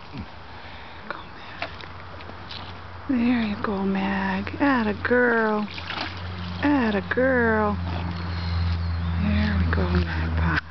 Go, Mag. There you go, Mag. Atta girl. Atta girl. There we go, Magpie.